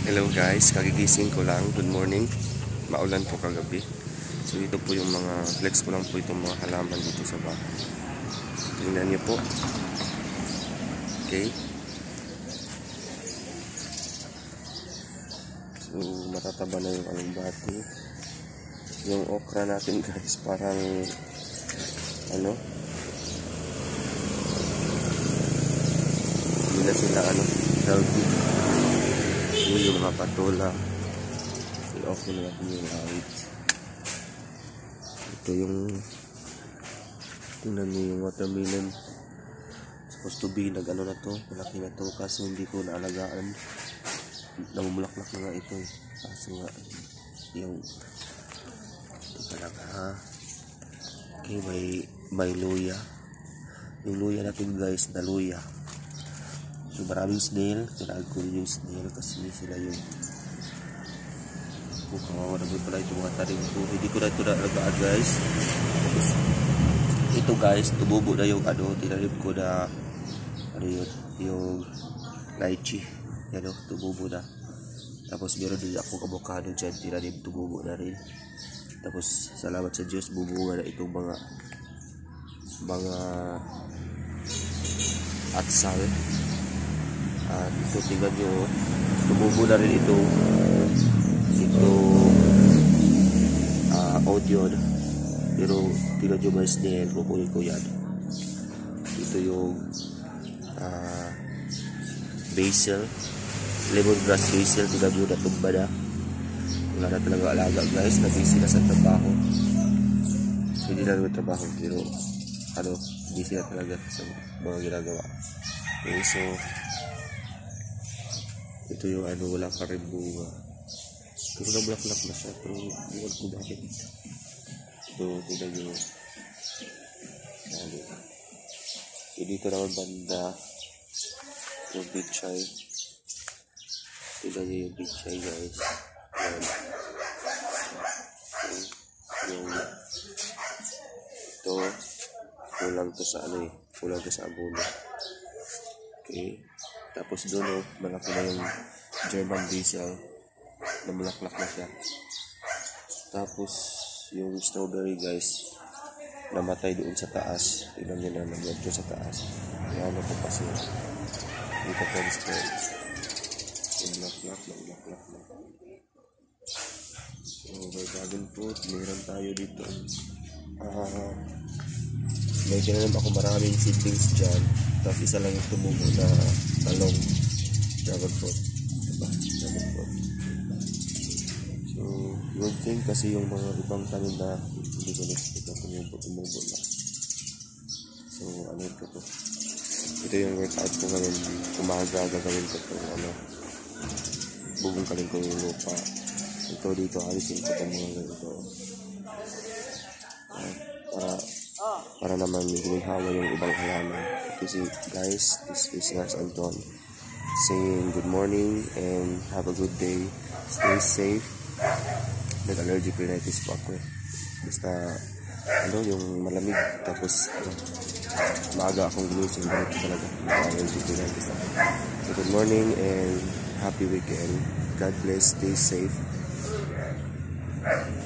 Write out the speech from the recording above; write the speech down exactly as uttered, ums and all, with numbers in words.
Hello guys, kagigising ko lang. Good morning. Maulan po kagabi. So ito po yung mga flex ko lang po itong mga halaman dito sa bahay. Tingnan niyo po. Okay. So matataba na yung alugbati. Yung okra natin guys parang ano? Hindi na sila ano, healthy. Yun yung mga patola. I-off na natin yung light. Ito yung tingnan nyo yung watermelon. Supposed to be nag ano na to, malaki na to, kasi hindi ko naalagaan. Namumulaklak na nga ito eh. Kasi nga yung ito talaga ha. Okay, may may luya. Yung luya natin guys na luya. So maraming snail, kailangan ko rin yung snail kasi sila yung kung kawawa naman pala itong mga tarim ko. Hindi ko na ito naalagaan guys. Tapos ito guys, tumubo na yung ano, tinarim ko na ano yun, yung lychee. Yan o, tumubo na. Tapos meron din akong avocado dyan, tinarim, tumubo na rin. Tapos salamat sa Diyos, bubunga na itong mga mga atsal. At ito, tingnan nyo, tumubo na rin ito ito uh, audio. Pero tingnan nyo mga snail, kukunin ko yan. Ito yung uh, basil, lemongrass basil, tingnan nyo, natumba na. Wala na talaga alaga guys, na busy na sa trabaho. Hindi na naman trabaho, pero ano, busy na talaga sa mga ginagawa. Okay, so ito yung ano, wala pa rin bunga. Pero nabulaklak na siya. Pero buwan ko bakit. Ito, tignan nyo. Dali. So, dito naman banda yung bitchay. Tignan nyo yung bitchay guys. Yan. Okay. Yung ito, kulang to sa ano eh. Kulang to sa abono. Okay. Tapos doon oh, malaki na yung German basil. Namulaklak na siya. Tapos yung strawberry guys, namatay doon sa taas. Tignan nyo na namatay doon sa taas. Kaya ano po kasi dito po ang spread. Namulaklak, namulaklak na. So may dragon fruit. Meron tayo dito. Ah... Uh, may ginanon ako maraming seedlings dyan. Tapos isa lang yung tumubo na talong dragon fruit. Diba? Dragon fruit. So, good thing kasi yung mga ibang tanim na hindi ko nakikita tumubo, tumubo na. So, ano ito to? Ito yung workout ko ngayon. Umaga gagawin ko ito. Ano, bubungkalin ko yung lupa. Ito dito, alisin ko itong mga ganito. Uh, para para naman hinihawa yung ibang halaman. Kasi guys, this is Nurse Anton saying good morning and have a good day. Stay safe. Nag-allergic rhinitis po ako eh. Basta ano, yung malamig tapos uh, maaga akong ginising, ganito talaga. Nag-allergic rhinitis ako. So good morning and happy weekend. God bless. Stay safe.